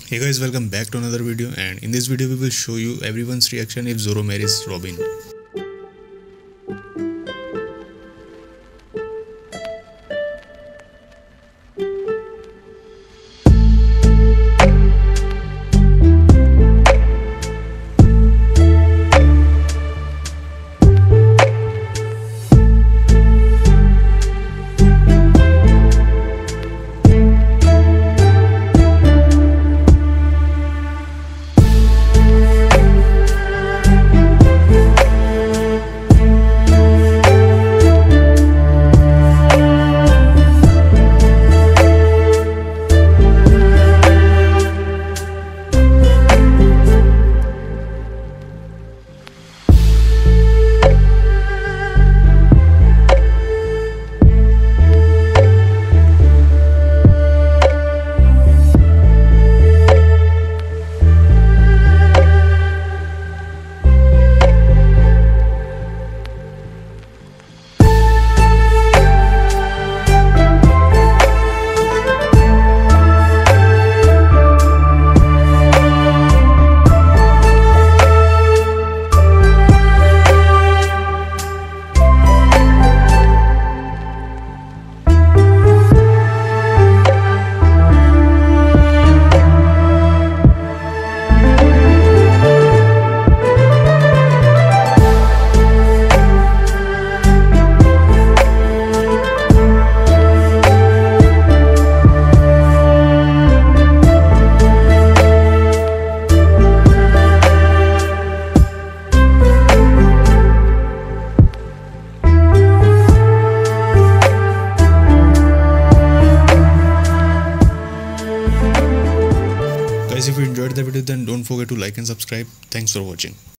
Hey guys, welcome back to another video, and in this video we will show you everyone's reaction if Zoro marries Robin. Guys, if you enjoyed the video, then don't forget to like and subscribe. Thanks for watching.